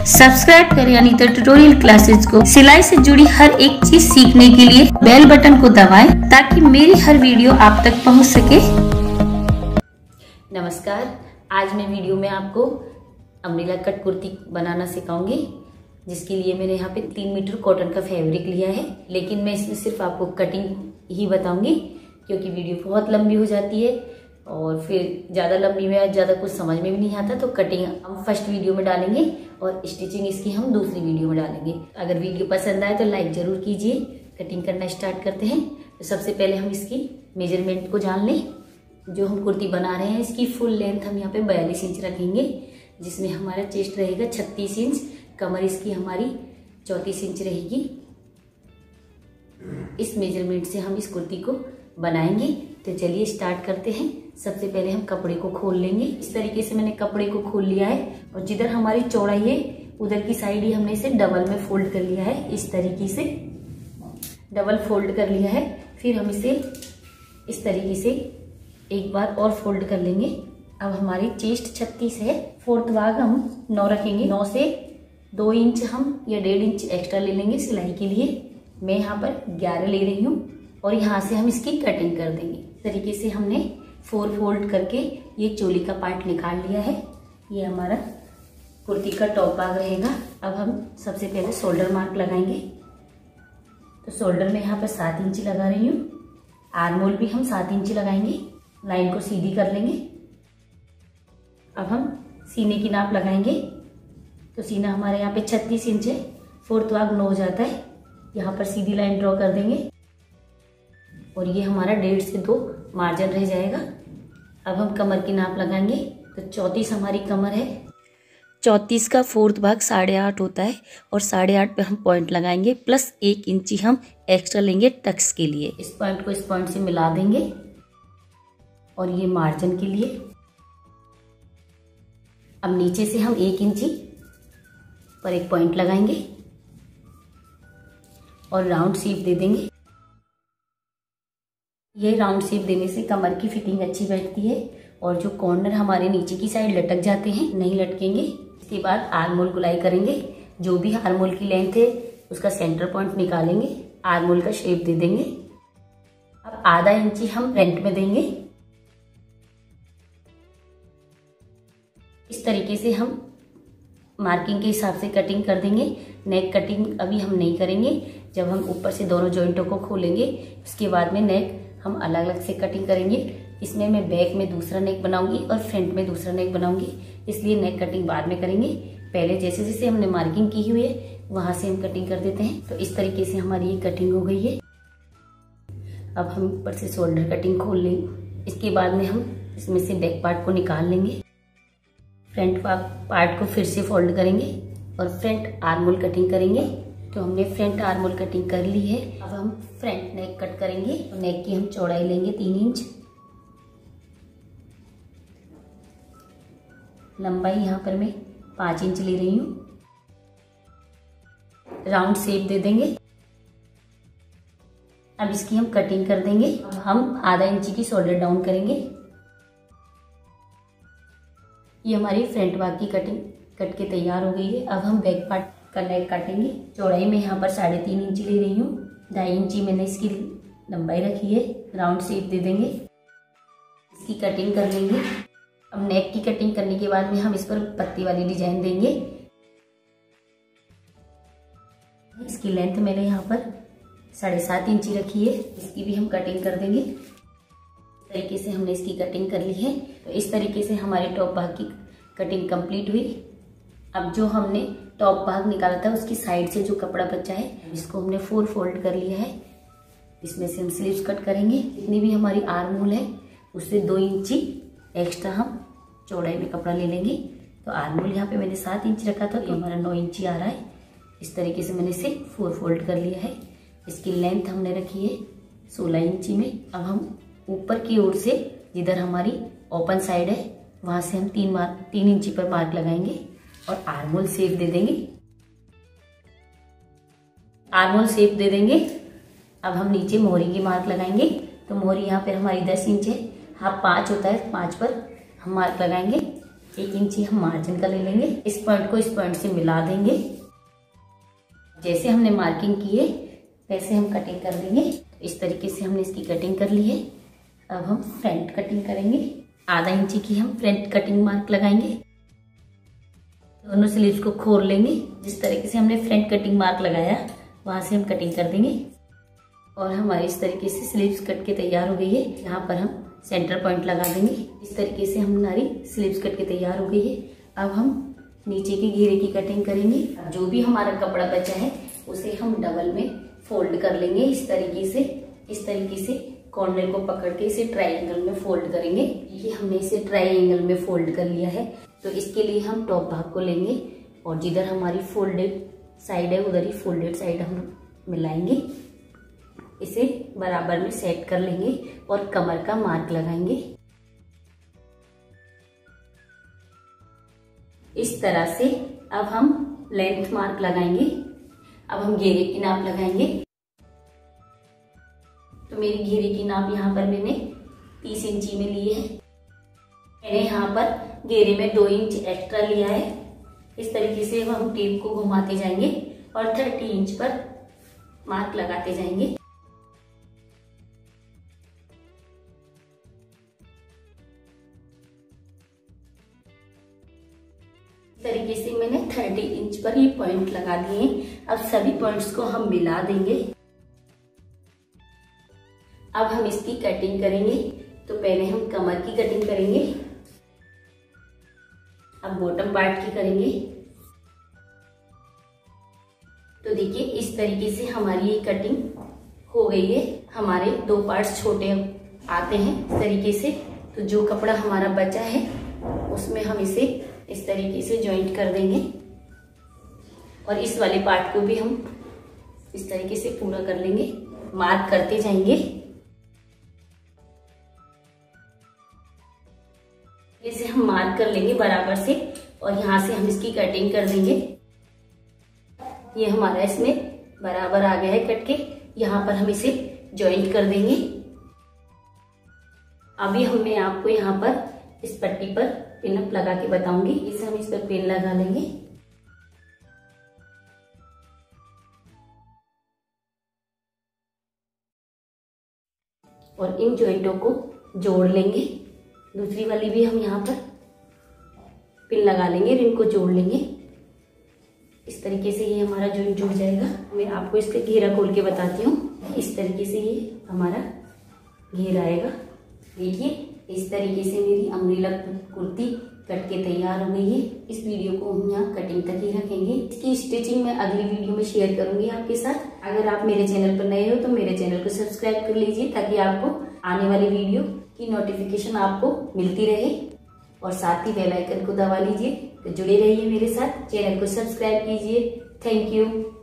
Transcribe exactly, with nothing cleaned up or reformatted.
Subscribe करें Anita tutorial classes को। सिलाई से जुड़ी हर एक चीज सीखने के लिए बेल बटन को दबाएं ताकि मेरी हर वीडियो आप तक पहुंच सके। नमस्कार, आज मैं वीडियो में आपको अम्ब्रेला कट कुर्ती बनाना सिखाऊंगी, जिसके लिए मैंने यहाँ पे तीन मीटर कॉटन का फैब्रिक लिया है। लेकिन मैं इसमें सिर्फ आपको कटिंग ही बताऊंगी, क्योंकि वीडियो बहुत लंबी हो जाती है और फिर ज़्यादा लंबी में ज़्यादा कुछ समझ में भी नहीं आता। तो कटिंग हम फर्स्ट वीडियो में डालेंगे और स्टिचिंग इसकी हम दूसरी वीडियो में डालेंगे। अगर वीडियो पसंद आए तो लाइक ज़रूर कीजिए। कटिंग करना स्टार्ट करते हैं। तो सबसे पहले हम इसकी मेजरमेंट को जान लें। जो हम कुर्ती बना रहे हैं इसकी फुल लेंथ हम यहाँ पे बयालीस इंच रखेंगे, जिसमें हमारा चेस्ट रहेगा छत्तीस इंच, कमर इसकी हमारी चौंतीस इंच रहेगी। इस मेजरमेंट से हम इस कुर्ती को बनाएंगे। तो चलिए स्टार्ट करते हैं। सबसे पहले हम कपड़े को खोल लेंगे। इस तरीके से मैंने कपड़े को खोल लिया है और जिधर हमारी चौड़ाई है उधर की साइड ही हमने इसे डबल में फोल्ड कर लिया है। इस तरीके से डबल फोल्ड कर लिया है। फिर हम इसे इस तरीके से एक बार और फोल्ड कर लेंगे। अब हमारी चेस्ट छत्तीस है, फोर्थ भाग हम नौ रखेंगे। नौ से दो इंच हम या डेढ़ इंच एक्स्ट्रा ले लेंगे सिलाई के लिए। मैं यहाँ पर ग्यारह ले रही हूँ और यहाँ से हम इसकी कटिंग कर देंगे। इस तरीके से हमने फोर फोल्ड करके ये चोली का पार्ट निकाल लिया है। ये हमारा कुर्ती का टॉप भाग रहेगा। अब हम सबसे पहले शोल्डर मार्क लगाएंगे। तो शोल्डर में यहाँ पर सात इंच लगा रही हूँ। आर्म होल भी हम सात इंच लगाएंगे। लाइन को सीधी कर लेंगे। अब हम सीने की नाप लगाएंगे। तो सीना हमारे यहाँ पे छत्तीस इंच है, फोर्थ भाग नौ हो जाता है। यहाँ पर सीधी लाइन ड्रॉ कर देंगे और ये हमारा डेढ़ से दो मार्जिन रह जाएगा। अब हम कमर की नाप लगाएंगे। तो चौंतीस हमारी कमर है। चौंतीस का फोर्थ भाग साढ़े आठ होता है और साढ़े आठ पे हम पॉइंट लगाएंगे, प्लस एक इंची हम एक्स्ट्रा लेंगे टक्स के लिए। इस पॉइंट को इस पॉइंट से मिला देंगे और ये मार्जिन के लिए। अब नीचे से हम एक इंची पर एक पॉइंट लगाएंगे और राउंड शेप दे देंगे। ये राउंड शेप देने से कमर की फिटिंग अच्छी बैठती है और जो कॉर्नर हमारे नीचे की साइड लटक जाते हैं नहीं लटकेंगे। इसके बाद आर्म होल गुलाई करेंगे। जो भी आर्म होल की लेंथ है उसका सेंटर पॉइंट निकालेंगे, आर्म होल का शेप दे देंगे। अब आधा इंची हम फ्रंट में देंगे। इस तरीके से हम मार्किंग के हिसाब से कटिंग कर देंगे। नेक कटिंग अभी हम नहीं करेंगे। जब हम ऊपर से दोनों जॉइंटों को खोलेंगे उसके बाद में नेक हम अलग अलग से कटिंग करेंगे। इसमें मैं बैक में दूसरा नेक बनाऊंगी और फ्रंट में दूसरा नेक बनाऊंगी, इसलिए नेक कटिंग बाद में करेंगे। पहले जैसे जैसे हमने मार्किंग की हुई है वहां से हम कटिंग कर देते हैं। तो इस तरीके से हमारी ये कटिंग हो गई है। अब हम ऊपर से शोल्डर कटिंग खोल लेंगे। इसके बाद में हम इसमें से बैक पार्ट को निकाल लेंगे। फ्रंट पार्ट को फिर से फोल्ड करेंगे और फ्रंट आर्म होल कटिंग करेंगे। तो हमने फ्रंट आर्म होल कटिंग कर ली है। अब हम फ्रंट नेक कट करेंगे। तो नेक की हम चौड़ाई लेंगे तीन इंच, लंबाई यहाँ पर मैं पाँच इंच ले रही हूँ। राउंड शेप दे देंगे। अब इसकी हम कटिंग कर देंगे। अब हम आधा इंची की शोल्डर डाउन करेंगे। ये हमारी फ्रंट भाग की कटिंग कट के तैयार हो गई है। अब हम बैक पार्ट का नेक काटेंगे। चौड़ाई में यहाँ पर साढ़े तीन इंची ले रही हूँ। ढाई इंची मैंने इसकी लंबाई रखी है। राउंड शेप दे देंगे। इसकी कटिंग कर लेंगे। अब नेक की कटिंग करने के बाद में हम इस पर पत्ती वाली डिजाइन देंगे। इसकी लेंथ मैंने यहाँ पर साढ़े सात इंची रखी है। इसकी भी हम कटिंग कर देंगे। इस तरीके से हमने इसकी कटिंग कर ली है। तो इस तरीके से हमारे टॉप भाग की कटिंग कंप्लीट हुई। अब जो हमने टॉप भाग निकाला था उसकी साइड से जो कपड़ा बचा है इसको हमने फोर फोल्ड कर लिया है। इसमें से हम स्लीव्स कट करेंगे। जितनी भी हमारी आर्म होल है उससे दो इंची एक्स्ट्रा हम चौड़ाई में कपड़ा ले लेंगे। तो आर्म होल यहाँ पे मैंने सात इंच रखा था, तो हमारा नौ इंची आ रहा है। इस तरीके से मैंने इसे फोर फोल्ड कर लिया है। इसकी लेंथ हमने रखी है सोलह इंची में। अब हम ऊपर की ओर से जिधर हमारी ओपन साइड है वहां से हम तीन मार्क तीन इंची पर मार्क लगाएंगे और आर्म होल शेप दे देंगे। आर्म होल शेप दे देंगे। अब हम नीचे मोहरी की मार्क लगाएंगे। तो मोहरी यहाँ पर हमारी दस इंच है। हाँ पाँच होता है, पाँच पर हम मार्क लगाएंगे। एक इंची हम मार्जिन का ले लेंगे। इस पॉइंट को इस पॉइंट से मिला देंगे। जैसे हमने मार्किंग की है वैसे हम कटिंग कर देंगे। इस तरीके से हमने इसकी कटिंग कर ली है। अब हम फ्रंट कटिंग करेंगे। आधा इंची की हम फ्रंट कटिंग मार्क लगाएंगे। दोनों स्लीव्स को खोल लेंगे। जिस तरीके से हमने फ्रंट कटिंग मार्क लगाया वहां से हम कटिंग कर देंगे और हमारी इस तरीके से स्लीव्स कट के तैयार हो गई है। यहाँ पर हम सेंटर पॉइंट लगा देंगे। इस तरीके से हमारी स्लीव्स कट के तैयार हो गई है। अब हम नीचे के घेरे की कटिंग करेंगे। जो भी हमारा कपड़ा बचा है उसे हम डबल में फोल्ड कर लेंगे। इस तरीके से इस तरीके से कॉर्नर को पकड़ के इसे ट्रायंगल में फोल्ड करेंगे। ये हमने इसे ट्रायंगल में फोल्ड कर लिया है। तो इसके लिए हम टॉप भाग को लेंगे और जिधर हमारी फोल्डेड साइड है उधर ही फोल्डेड साइड हम मिलाएंगे। इसे बराबर में सेट कर लेंगे और कमर का मार्क लगाएंगे। इस तरह से अब हम लेंथ मार्क लगाएंगे। अब हम घेरे की नाप लगाएंगे। तो मेरी घेरे की नाप यहाँ पर मैंने तीस इंची में ली है। मैंने यहाँ पर घेरे में दो इंच एक्स्ट्रा लिया है। इस तरीके से हम टेप को घुमाते जाएंगे और तीस इंच पर मार्क लगाते जाएंगे। इस तरीके से मैंने तीस इंच पर ये पॉइंट लगा दिए। अब सभी पॉइंट्स को हम मिला देंगे। अब हम इसकी कटिंग करेंगे। तो पहले हम कमर की कटिंग करेंगे। अब बॉटम पार्ट की करेंगे। तो देखिए इस तरीके से हमारी ये कटिंग हो गई है। हमारे दो पार्ट्स छोटे आते हैं इस तरीके से। तो जो कपड़ा हमारा बचा है उसमें हम इसे इस तरीके से जॉइंट कर देंगे और इस वाले पार्ट को भी हम इस तरीके से पूरा कर लेंगे। मार्क करते जाएंगे। इसे हम मार्क कर लेंगे बराबर से और यहाँ से हम इसकी कटिंग कर देंगे। ये हमारा इसमें बराबर आ गया है कट के। यहाँ पर हम इसे जॉइंट कर देंगे। अभी हम मैं आपको यहाँ पर इस पट्टी पर पिन अप लगा के बताऊंगी। इसे हम इस पर पिन लगा लेंगे। और इन जॉइंटों को जोड़ लेंगे। दूसरी वाली भी हम यहाँ पर पिन लगा लेंगे और इनको जोड़ लेंगे। इस तरीके से ये हमारा जॉइंट जुड़ जाएगा। मैं आपको इसका घेरा खोल के बताती हूँ। इस तरीके से ये हमारा घेरा आएगा। देखिए इस तरीके से मेरी अम्ब्रेला कुर्ती कट के तैयार हो गई है। इस वीडियो को हम यहाँ कटिंग तक ही रखेंगे। इसकी स्टिचिंग मैं अगली वीडियो में शेयर करूंगी आपके साथ। अगर आप मेरे चैनल पर नए हो तो मेरे चैनल को सब्सक्राइब कर लीजिए ताकि आपको आने वाली वीडियो की नोटिफिकेशन आपको मिलती रहे और साथ ही बेल आइकन को दबा लीजिए। तो जुड़े रहिए मेरे साथ। चैनल को सब्सक्राइब कीजिए। Thank you.